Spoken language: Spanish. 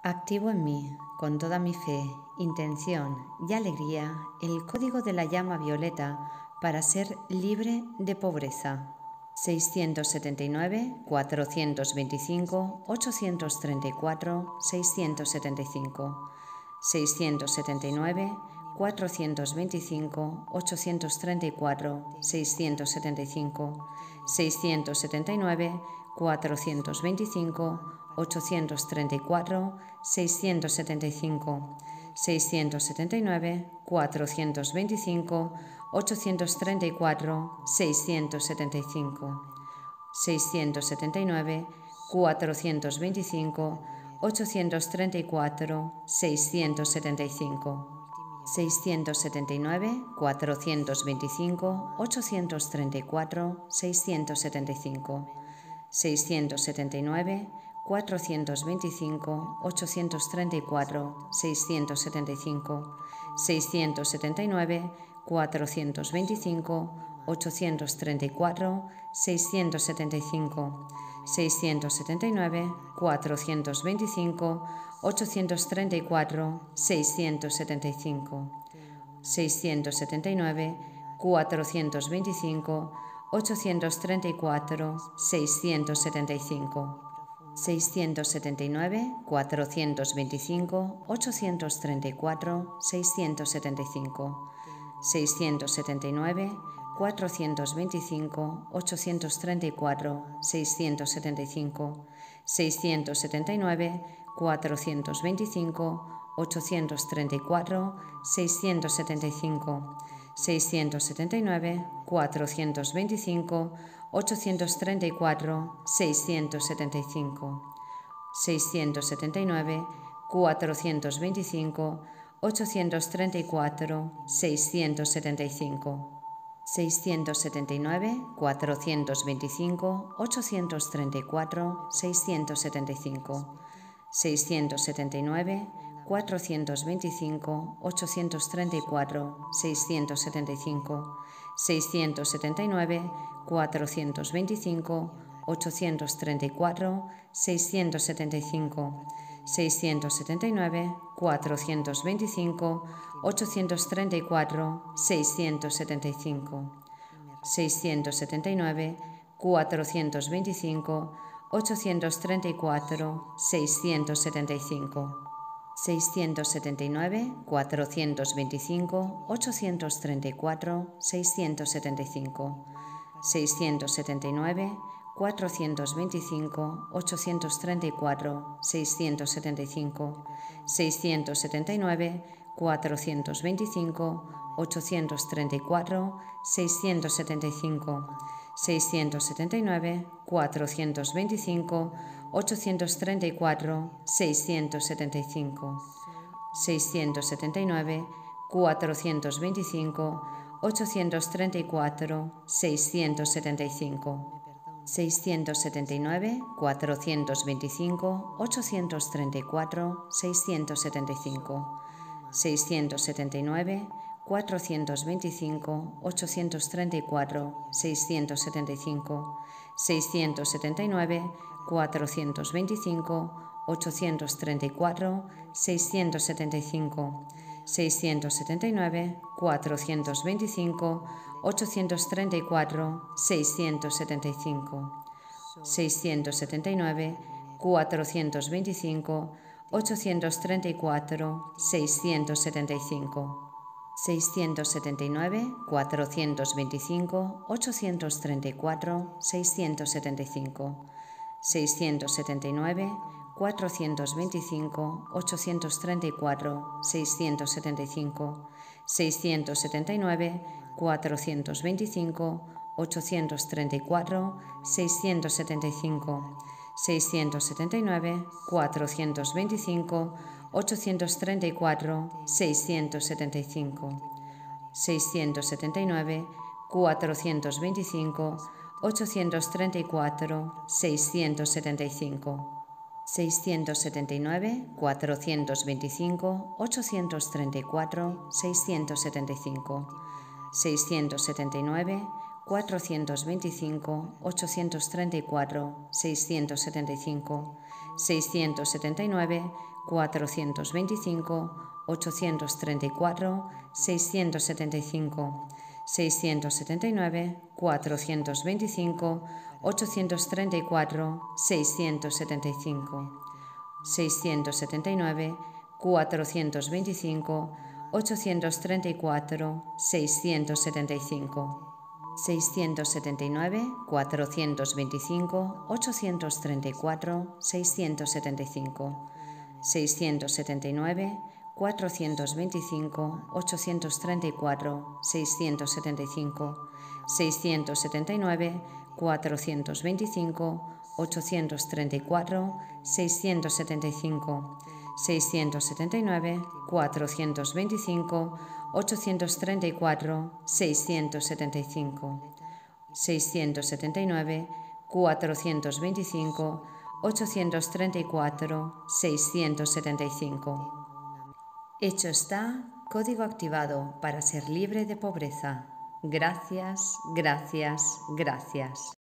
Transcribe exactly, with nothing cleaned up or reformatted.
Activo en mí, con toda mi fe, intención y alegría, el código de la llama violeta para ser libre de pobreza. seiscientos setenta y nueve, cuatrocientos veinticinco, ochocientos treinta y cuatro, seiscientos setenta y cinco. seiscientos setenta y nueve, cuatrocientos veinticinco, ochocientos treinta y cuatro, seiscientos setenta y cinco. seiscientos setenta y nueve, cuatrocientos veinticinco, ochocientos treinta y cuatro, seiscientos setenta y cinco. seiscientos setenta y nueve, cuatrocientos veinticinco, ochocientos treinta y cuatro, seiscientos setenta y cinco. seiscientos setenta y nueve, cuatrocientos veinticinco, ochocientos treinta y cuatro, seiscientos setenta y cinco. seiscientos setenta y nueve, cuatrocientos veinticinco, ochocientos treinta y cuatro, seiscientos setenta y cinco. seiscientos setenta y nueve, cuatrocientos veinticinco, ochocientos treinta y cuatro, seiscientos setenta y cinco. seiscientos setenta y nueve, cuatrocientos veinticinco, ochocientos treinta y cuatro, seiscientos setenta y cinco. seiscientos setenta y nueve, cuatrocientos veinticinco, ochocientos treinta y cuatro, seiscientos setenta y cinco. seiscientos setenta y nueve, cuatrocientos veinticinco, ochocientos treinta y cuatro, seiscientos setenta y cinco. seiscientos setenta y nueve, cuatrocientos veinticinco, ochocientos treinta y cuatro, seiscientos setenta y cinco. seiscientos setenta y nueve, cuatrocientos veinticinco, ochocientos treinta y cuatro, seiscientos setenta y cinco. seiscientos setenta y nueve, cuatrocientos veinticinco, ochocientos treinta y cuatro, seiscientos setenta y cinco. seiscientos setenta y nueve, cuatrocientos veinticinco, ochocientos treinta y cuatro, seiscientos setenta y cinco. seiscientos setenta y nueve, cuatrocientos veinticinco, ochocientos treinta y cuatro, seiscientos setenta y cinco. seiscientos setenta y nueve, cuatrocientos veinticinco, ochocientos treinta y cuatro, seiscientos setenta y cinco. seiscientos setenta y nueve, cuatrocientos veinticinco, ochocientos treinta y cuatro, seiscientos setenta y cinco. seiscientos setenta y nueve, cuatrocientos veinticinco, ochocientos treinta y cuatro, seiscientos setenta y cinco. seiscientos setenta y nueve, cuatrocientos veinticinco, ochocientos treinta y cuatro, seiscientos setenta y cinco. seiscientos setenta y nueve, cuatrocientos veinticinco, ochocientos treinta y cuatro, seiscientos setenta y cinco. seiscientos setenta y nueve, cuatrocientos veinticinco, ochocientos treinta y cuatro, seiscientos setenta y cinco. seiscientos setenta y nueve, cuatrocientos veinticinco, ochocientos treinta y cuatro, seiscientos setenta y cinco. seiscientos setenta y nueve, cuatrocientos veinticinco, ochocientos treinta y cuatro, seiscientos setenta y cinco. seiscientos setenta y nueve, cuatrocientos veinticinco, ochocientos treinta y cuatro, seiscientos setenta y cinco. seiscientos setenta y nueve, cuatrocientos veinticinco, ochocientos treinta y cuatro, seiscientos setenta y cinco. seiscientos setenta y nueve, cuatrocientos veinticinco, ochocientos treinta y cuatro, seiscientos setenta y cinco. seiscientos setenta y nueve, cuatrocientos veinticinco, ochocientos treinta y cuatro, seiscientos setenta y cinco. seiscientos setenta y nueve, cuatrocientos veinticinco, ochocientos treinta y cuatro, seiscientos setenta y cinco. seiscientos setenta y nueve, cuatrocientos veinticinco, ochocientos treinta y cuatro, seiscientos setenta y cinco. seiscientos setenta y nueve, cuatrocientos veinticinco, ochocientos treinta y cuatro, seiscientos setenta y cinco. seiscientos setenta y nueve, cuatrocientos veinticinco, ochocientos treinta y cuatro, seiscientos setenta y cinco. seiscientos setenta y nueve, cuatrocientos veinticinco, ochocientos treinta y cuatro, seiscientos setenta y cinco. seiscientos setenta y nueve, cuatrocientos veinticinco, ochocientos treinta y cuatro, seiscientos setenta y cinco. seiscientos setenta y nueve, cuatrocientos veinticinco, ochocientos treinta y cuatro, seiscientos setenta y cinco. seiscientos setenta y nueve, cuatrocientos veinticinco, ochocientos treinta y cuatro, seiscientos setenta y cinco. seiscientos setenta y nueve, cuatrocientos veinticinco, ochocientos treinta y cuatro, seiscientos setenta y cinco. seiscientos setenta y nueve, cuatrocientos veinticinco, ochocientos treinta y cuatro, seiscientos setenta y cinco. seiscientos setenta y nueve, cuatrocientos veinticinco, ochocientos treinta y cuatro, seiscientos setenta y cinco, seiscientos setenta y nueve, cuatrocientos veinticinco, ochocientos treinta y cuatro, seiscientos setenta y cinco, seiscientos setenta y nueve, cuatrocientos veinticinco, ochocientos treinta y cuatro, seiscientos setenta y cinco, seiscientos setenta y nueve, cuatrocientos veinticinco, ochocientos treinta y cuatro, seiscientos setenta y cinco, seiscientos setenta y nueve, cuatrocientos veinticinco, ochocientos treinta y cuatro, seiscientos setenta y cinco, seiscientos setenta y nueve, cuatrocientos veinticinco, ochocientos treinta y cuatro, seiscientos setenta y cinco, seiscientos setenta y nueve, cuatrocientos veinticinco, ochocientos treinta y cuatro, seiscientos setenta y cinco, seiscientos setenta y nueve, cuatrocientos veinticinco, ochocientos treinta y cuatro, seiscientos setenta y cinco. Hecho está, código activado para ser libre de pobreza. Gracias, gracias, gracias.